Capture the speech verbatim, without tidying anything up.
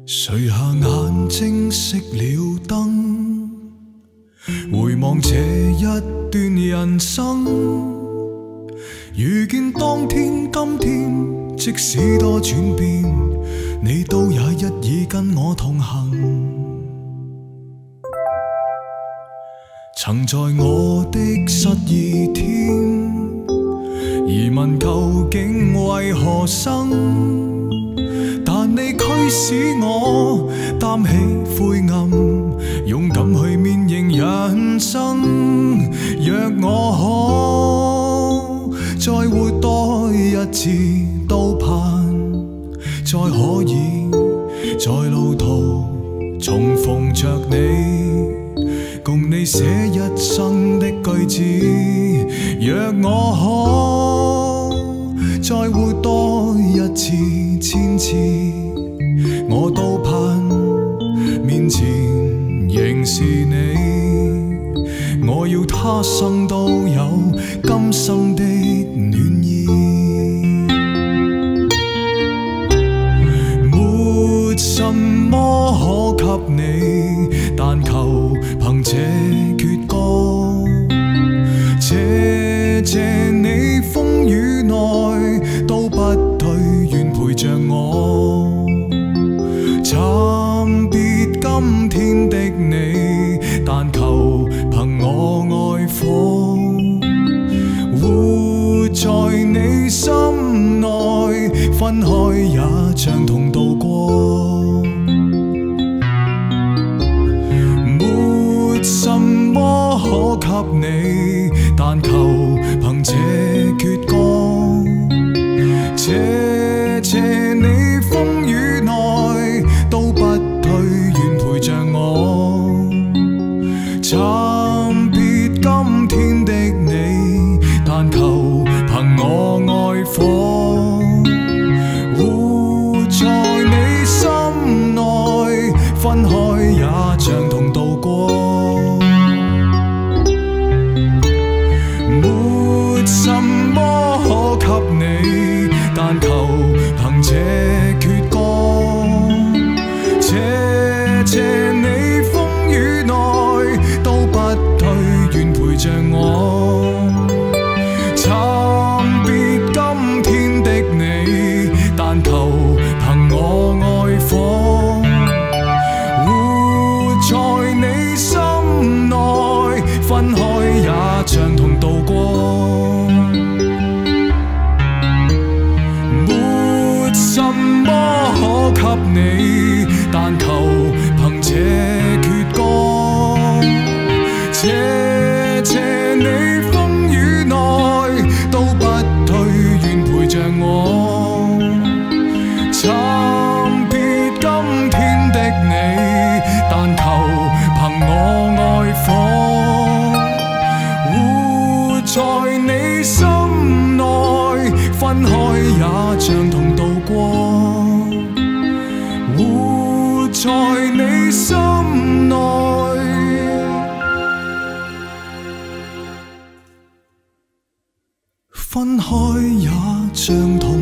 垂下眼睛，熄了燈，回望這一段人生。遇見當天、今天，即使多轉變，你都也一已跟我同行。曾在我的失意天，疑問究竟為何生？但你驅使我擔起灰暗，勇敢去面迎人生。若我可再活多一次，都盼再可以在路途重逢着你，共你寫一生的句子。若我可再活多一次、千次，我都盼面前仍是你。我要他生都有今生的暖意，沒什麼可給你，但求憑這闕歌，謝謝你風雨內都不退，願陪着我。暫別今天的你，但求憑我愛火，活在你心內，分開也像同渡過。沒什麼可給你，但求憑這闕歌，謝謝你風雨內都不退，願陪着我。暫別今天的你，但求憑我愛火，活在你心內，分開也像同渡過。沒什麼可給你，但求憑這闕歌，謝謝你風雨內都不退，願陪着我。暫別今天的你，但求憑我愛火，活在你心內，分開也像同渡過。沒什麼可給你，但求憑這闕歌，謝謝你風雨內都不退，願陪着我。暫別今天的你，但求憑我愛火，活在你心內，分開也像同渡過。活在你心內，分開也像同